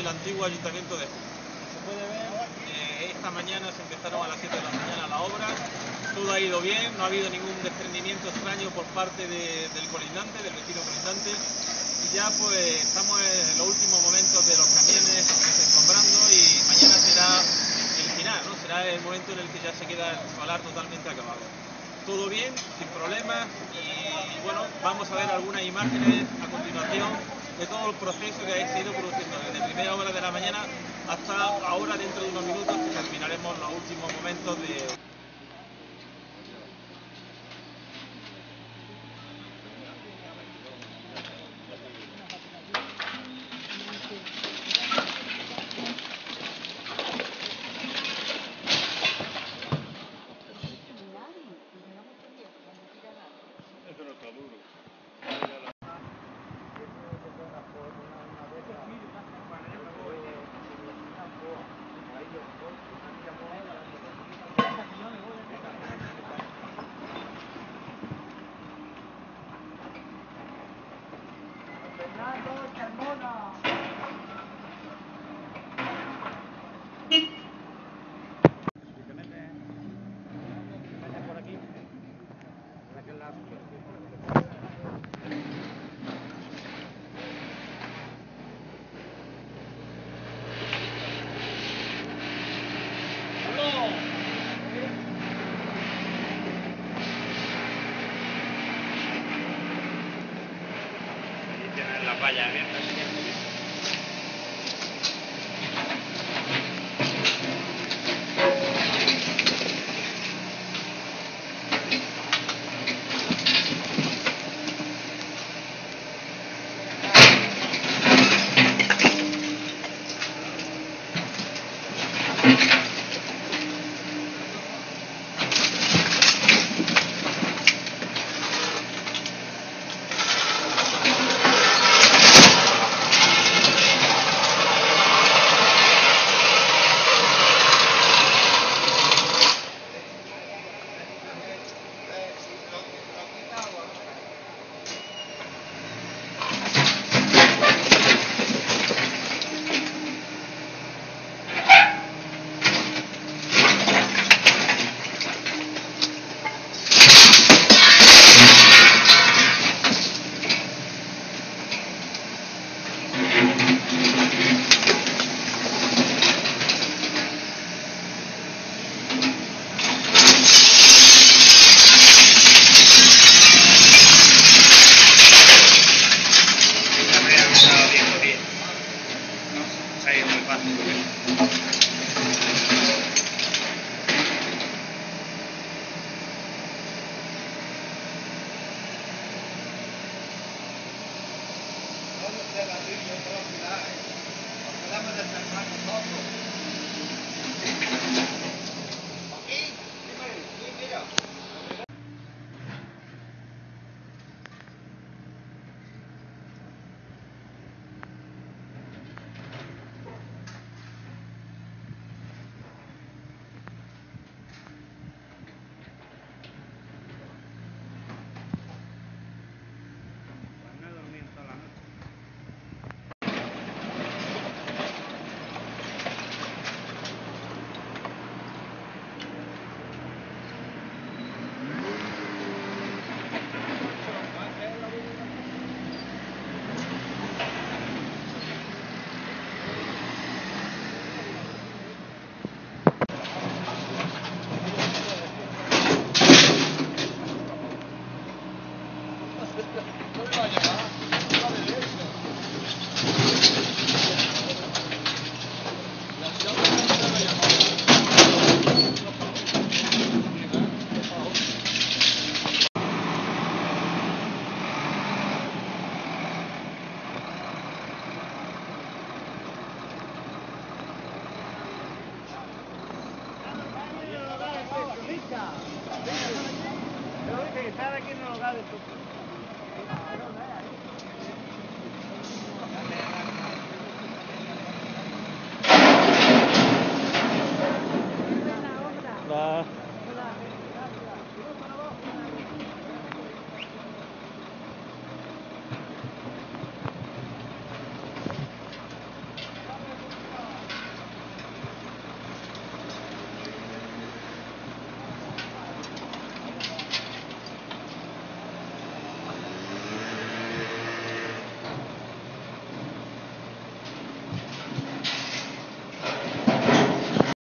del antiguo ayuntamiento de Junta. Se puede ver, esta mañana se empezaron a las 7 de la mañana la obra, todo ha ido bien, no ha habido ningún desprendimiento extraño por parte del colindante, del vecino colindante, y ya pues estamos en los últimos momentos de los camiones desescombrando y mañana será el final, ¿no? Será el momento en el que ya se queda el solar totalmente acabado. Todo bien, sin problemas, y bueno, vamos a ver algunas imágenes a continuación de todo el proceso que se ha ido produciendo desde primera hora de la mañana hasta ahora, dentro de unos minutos, que terminaremos los últimos momentos de... Eso no está duro. Fernando Carmona. Por aquí. Por aquel lado. Allí tienen las vallas abiertas. Pero dice que estar aquí en el hogar de